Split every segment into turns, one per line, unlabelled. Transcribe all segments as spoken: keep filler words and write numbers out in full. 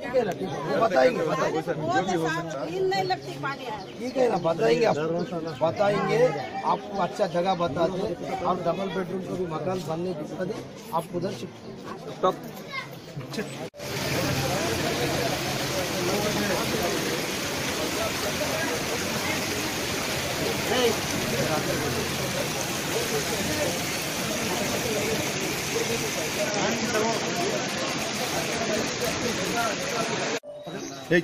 ठीक है ना, ठीक है बताएंगे, ठीक है ना, बताएंगे आप बताएंगे आपको अच्छा जगह बता दे। आप डबल बेडरूम को भी मकान बनने दिखा दे, आप उधर shift.
Hey.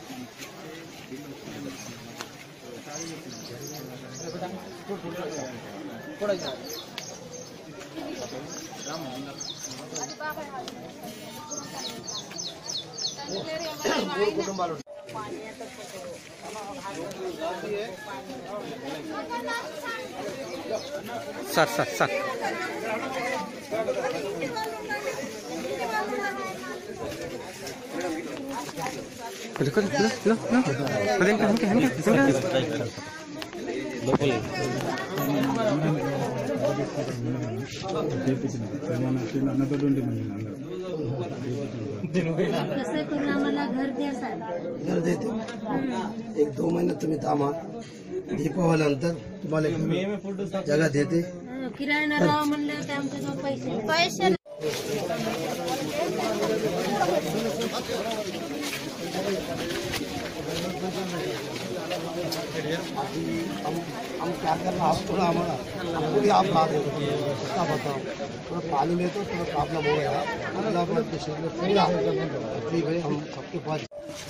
Sat, sat, sat. Kuda, kuda, kuda, kuda, kuda. Kuda, kuda, kuda, kuda.
घर देते एक दो महीने तुम्हें दामा दीपावली अंतर तुम्हारे जगह देते
किराणा राव म्हणलं की आमचे पैसे पैसे
हम हम क्या करना आप थोड़ा हमारा हमको भी आप ला दो क्या बताओ थोड़ा पानी में तो थोड़ा प्रॉब्लम हो गया अल्लाह अपना पेशेंट में पूरा ठीक है हम सबके पास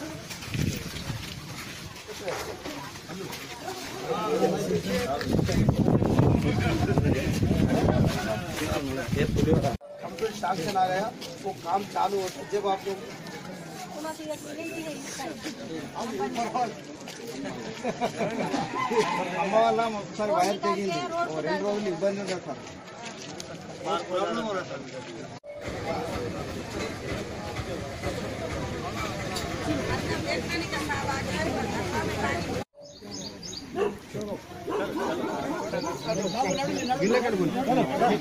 कंप्लीट सैंक्शन आ गया वो काम चालू होता है जब आप लोग అమ్మ వాళ్ళ ఒకసారి వైర్ తెగింది రెండు రోజులు ఇబ్బంది ఉంది సార్ గిల్ల కడుగుంది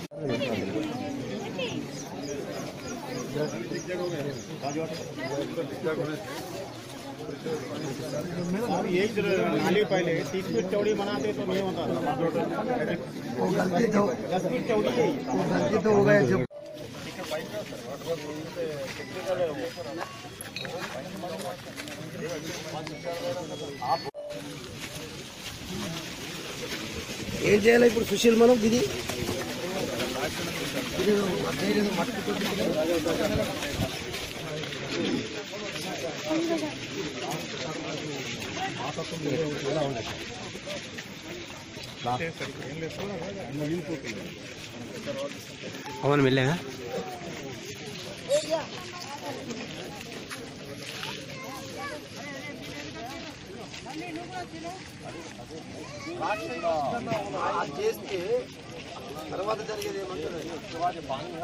एक नाली पहले तीस फीट चौड़ी बनाते तो नहीं होता वो गलती तो दस फीट चौड़ी है वो गलती तो हो गया जब ఏం చేయాలి ఇప్పుడు సుశీల్ మనం ఇది
पवन मिले हैं
చేస్తే తర్వాత జరిగేది ఏమంటారు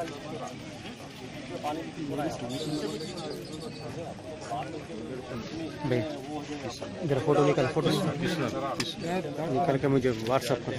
भाई इधर फोटो निकल फोटो निकल के मुझे व्हाट्सएप पर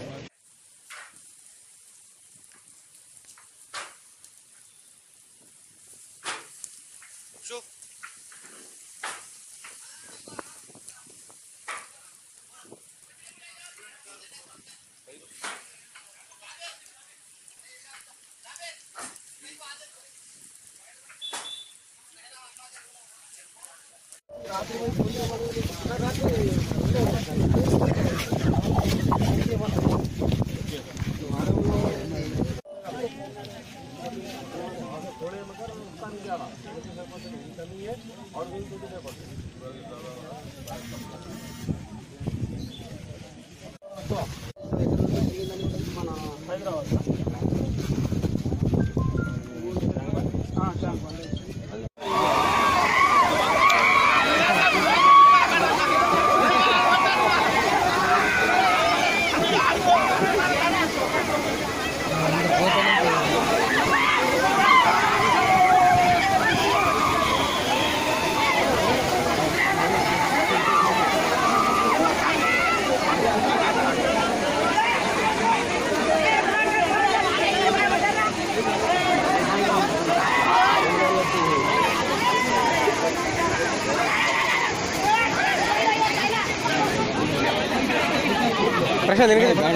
प्रशांत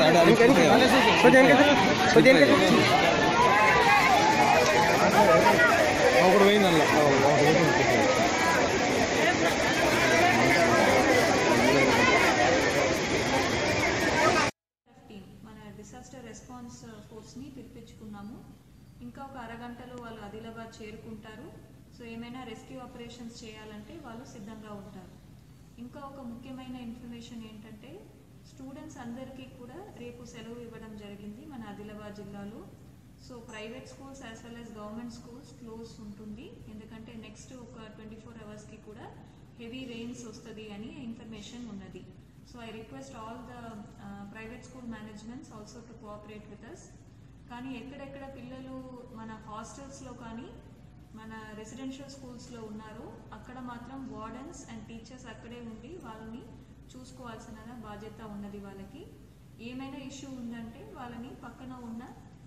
మన డిసాస్టర్ రెస్పాన్స్ ఫోర్స్ని పిలిపించుకున్నాము. ఇంకా ఒక అరగంటలో వాళ్ళు ఆదిలాబాద్ చేరుకుంటారు. సో ఏమైనా రెస్క్యూ ఆపరేషన్స్ చేయాలంటే వాళ్ళు సిద్ధంగా ఉంటారు. ఇంకా ఒక ముఖ్యమైన ఇన్ఫర్మేషన్ ఏంటంటే స్టూడెంట్స్ అందరికీ కూడా రేపు సెలవు ఇవ్వడం జరిగింది మన ఆదిలాబాద్ జిల్లాలో. So private schools as well as government schools close ఉంటుంది. ఎందుకంటే నెక్స్ట్ ఒక ట్వంటీ ఫోర్ అవర్స్కి కూడా హెవీ రెయిన్స్ వస్తుంది అని ఇన్ఫర్మేషన్ ఉన్నది. So I request all the private school managements also to cooperate with us. కానీ ఎక్కడెక్కడ పిల్లలు మన హాస్టల్స్లో కానీ మన రెసిడెన్షియల్ స్కూల్స్లో ఉన్నారో అక్కడ మాత్రం వార్డెన్స్ అండ్ టీచర్స్ అక్కడే ఉండి వాళ్ళని చూసుకోవాల్సిన బాధ్యత ఉన్నది. వాళ్ళకి ఏమైనా ఇష్యూ ఉందంటే వాళ్ళని పక్కన ఉన్న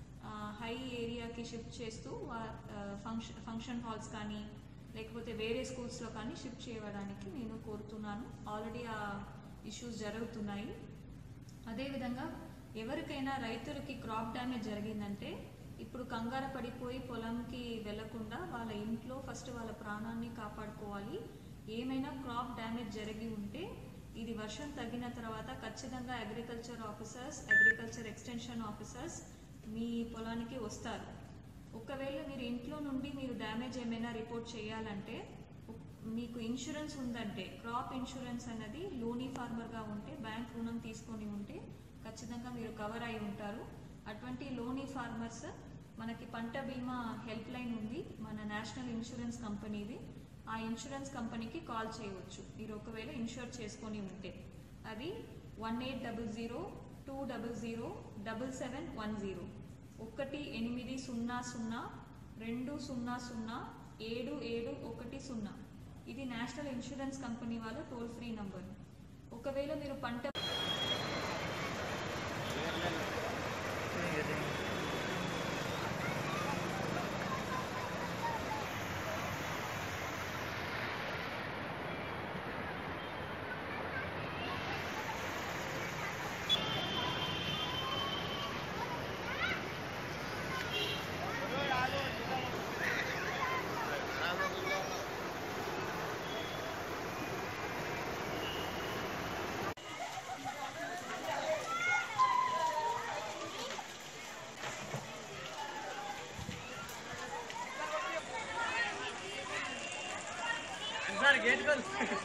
హై ఏరియాకి షిఫ్ట్ చేస్తూ ఫంక్షన్ ఫంక్షన్ హాల్స్ కానీ లేకపోతే వేరే స్కూల్స్లో కానీ షిఫ్ట్ చేయడానికి నేను కోరుతున్నాను. ఆల్రెడీ ఆ ఇష్యూస్ జరుగుతున్నాయి. అదేవిధంగా ఎవరికైనా రైతులకి క్రాప్ డ్యామేజ్ జరిగిందంటే ఇప్పుడు కంగారు పడిపోయి పొలంకి వెళ్లకుండా వాళ్ళ ఇంట్లో ఫస్ట్ వాళ్ళ ప్రాణాన్ని కాపాడుకోవాలి. ఏమైనా క్రాప్ డ్యామేజ్ జరిగి ఉంటే ఇది వర్షం తగ్గిన తర్వాత ఖచ్చితంగా agriculture officers agriculture extension officers మీ పొలానికి వస్తారు. ఒకవేళ మీరు ఇంట్లో నుండి మీరు డ్యామేజ్ ఏమైనా రిపోర్ట్ చేయాలంటే మీకు ఇన్సూరెన్స్ ఉందంటే క్రాప్ ఇన్సూరెన్స్ అన్నది లోనీ ఫార్మర్గా ఉంటే బ్యాంక్ రుణం తీసుకొని ఉంటే ఖచ్చితంగా మీరు కవర్ అయి ఉంటారు. అటువంటి లోనీ ఫార్మర్స్ మనకి పంట బీమా హెల్ప్ లైన్ ఉంది మన నేషనల్ ఇన్సూరెన్స్ కంపెనీది. ఆ ఇన్సూరెన్స్ కంపెనీకి కాల్ చేయవచ్చు మీరు ఒకవేళ ఇన్సూర్ చేసుకొని ఉంటే. అది one eight double zero two double zero double seven one zero ఒకటి ఎనిమిది సున్నా సున్నా రెండు సున్నా సున్నా ఏడు ఏడు ఒకటి సున్నా. ఇది నేషనల్ ఇన్సూరెన్స్ కంపెనీ వాళ్ళ టోల్ ఫ్రీ నంబర్. ఒకవేళ మీరు పంట
गेट खोल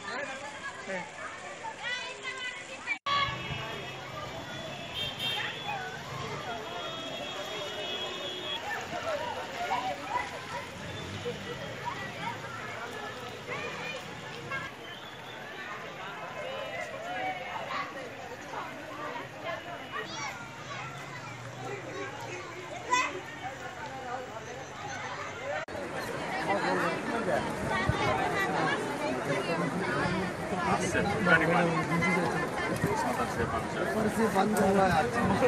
बंद हुआ है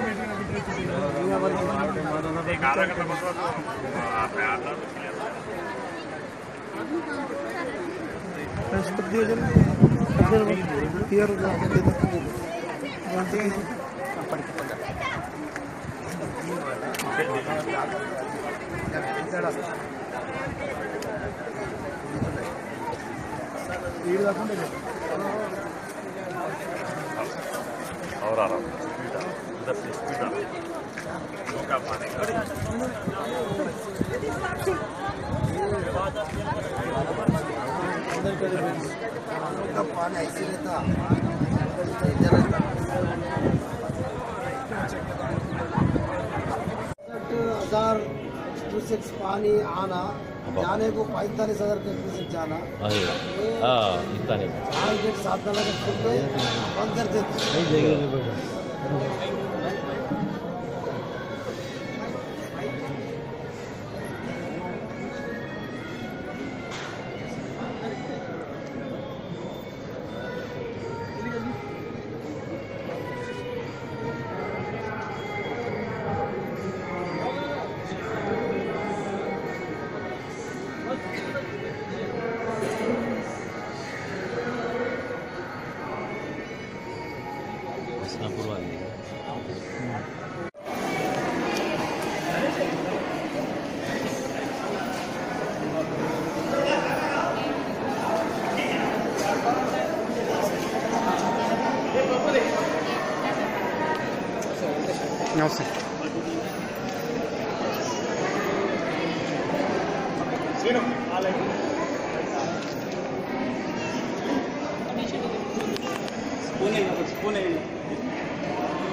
और आ रहा हूँ इधर से स्पीड आ रहा है का पानी
का पानी ऐसे रहता हजार क्यूसेक्स पानी आना जाने को पैंतालीस हजार क्यूसेक जाना
इतना नहीं
चार गेट सात डाला बंद कर देते
पूर्वा
నమస్తే
స్పూన్ స్పూన్